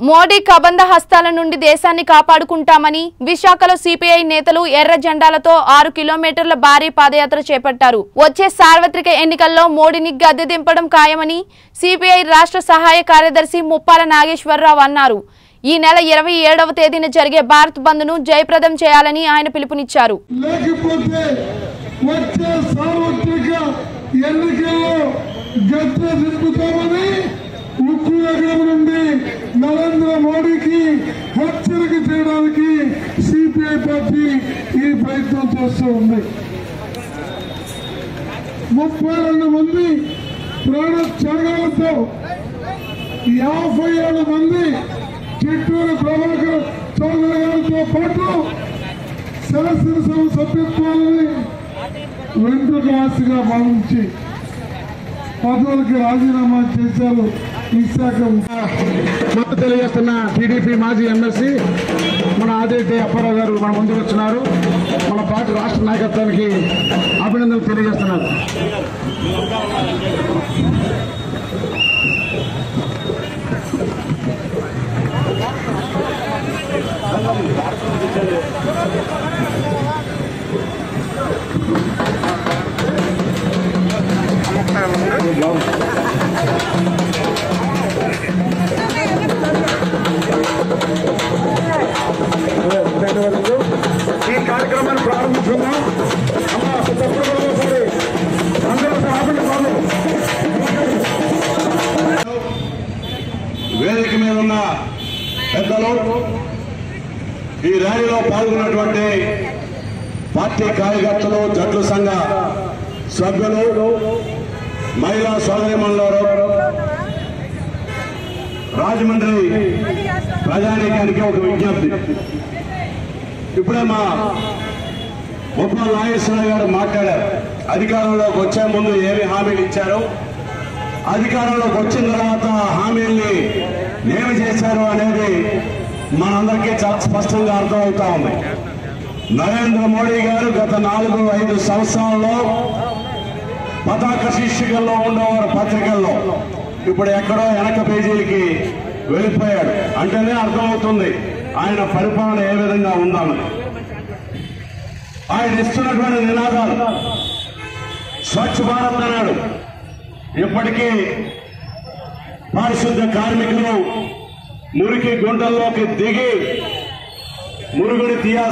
మోడీ కబంధ హస్తాల నుండి దేశాన్ని కాపాడుకుంటామని విశాఖలో సిపిఐ నేతలు ఎర్ర జెండాలతో 6 కిలోమీటర్ల భారీ పాదయాత్ర చేపట్టారు. వచ్చే సార్వత్రిక ఎన్నికల్లో మోడీని గద్దె దింపడం ఖాయమని సిపిఐ రాష్ట్ర సహాయ కార్యదర్శి ముప్పాల నాగేశ్వరరావు అన్నారు. ఈ నెల 27వ తేదీన జరిగే భారత్ బంద్ ను జయప్రదం చేయాలని ఆయన పిలుపునిచ్చారు. నరేంద్ర మోడీకి హెచ్చరిక చేయడానికి సిపిఐ పార్టీ ఈ ప్రయత్నం చేస్తూ ఉంది. 32 మంది ప్రాణ త్యాగాలతో 57 మంది చిట్టూరు ప్రభాకర్ చౌదరి గారితో పాటు శాసనసభ సభ్యత్వాలని వెంట్రుక ఆశగా భావించి పదవులకి రాజీనామా చేశారు. విశాఖ మద్దతు తెలియజేస్తున్న టీడీపీ మాజీ ఎమ్మెల్సీ మన ఆదిరెడ్డి అప్పారావు గారు మన ముందుకు వచ్చినారు. మన పార్టీ రాష్ట్ర నాయకత్వానికి అభినందనలు తెలియజేస్తున్నారు. ఈ కార్యక్రమాన్ని ప్రారంభించుకున్నాం. వేదిక మీద ఉన్న పెద్దలు, ఈ ర్యాలీలో పాల్గొన్నటువంటి పార్టీ కార్యకర్తలు, జట్ల సంఘ సభ్యులు, మహిళా సోదరీమణులు, రాజమండ్రి ప్రజానీకానికి ఒక విజ్ఞప్తి. ఇప్పుడే మా ముప్పాల నాగేశ్వరరావు గారు మాట్లాడారు. అధికారంలోకి వచ్చే ముందు ఏమి హామీలు ఇచ్చారు, అధికారంలోకి వచ్చిన తర్వాత హామీల్ని ఏమి చేశారు అనేది మనందరికీ చాలా స్పష్టంగా అర్థమవుతా ఉంది. నరేంద్ర మోడీ గారు గత 4-5 సంవత్సరాల్లో పతాక శీర్షికల్లో ఉండేవారు పత్రికల్లో, ఇప్పుడు ఎక్కడో వెనక పేజీలకి వెళ్ళిపోయాడు. అంటేనే అర్థమవుతుంది ఆయన పరిపాలన ఏ విధంగా ఉందని. ఆయన ఇస్తున్నటువంటి నినాదాలు స్వచ్ఛ భారత్ అన్నాడు. ఇప్పటికీ పారిశుద్ధ కార్మికులు మురికి గుంటల్లోకి దిగి మురుగుని